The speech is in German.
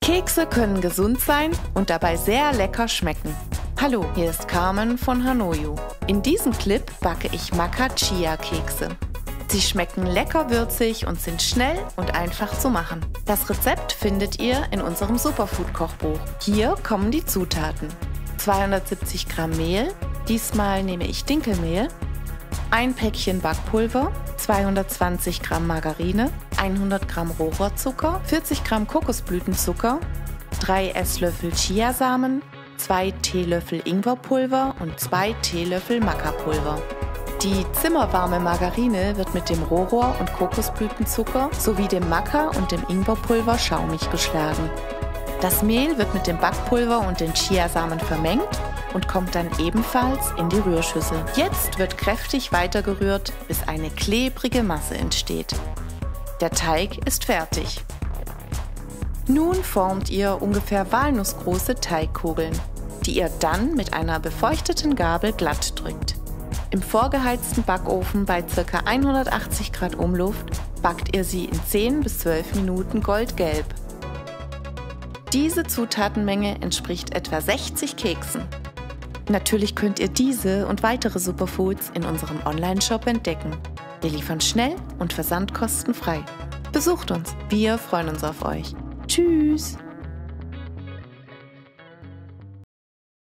Kekse können gesund sein und dabei sehr lecker schmecken. Hallo, hier ist Carmen von Hanoju. In diesem Clip backe ich Maca-Chia-Kekse. Sie schmecken lecker würzig und sind schnell und einfach zu machen. Das Rezept findet ihr in unserem Superfood-Kochbuch. Hier kommen die Zutaten: 270 Gramm Mehl, diesmal nehme ich Dinkelmehl, ein Päckchen Backpulver, 220 Gramm Margarine, 100 Gramm Rohrzucker, 40 Gramm Kokosblütenzucker, 3 Esslöffel Chiasamen, 2 Teelöffel Ingwerpulver und 2 Teelöffel Maca-Pulver. Die zimmerwarme Margarine wird mit dem Rohrohr und Kokosblütenzucker sowie dem Maca und dem Ingwerpulver schaumig geschlagen. Das Mehl wird mit dem Backpulver und den Chiasamen vermengt und kommt dann ebenfalls in die Rührschüssel. Jetzt wird kräftig weitergerührt, bis eine klebrige Masse entsteht. Der Teig ist fertig. Nun formt ihr ungefähr walnussgroße Teigkugeln, die ihr dann mit einer befeuchteten Gabel glatt drückt. Im vorgeheizten Backofen bei ca. 180 Grad Umluft backt ihr sie in 10 bis 12 Minuten goldgelb. Diese Zutatenmenge entspricht etwa 60 Keksen. Natürlich könnt ihr diese und weitere Superfoods in unserem Online-Shop entdecken. Wir liefern schnell und versandkostenfrei. Besucht uns, wir freuen uns auf euch. Tschüss!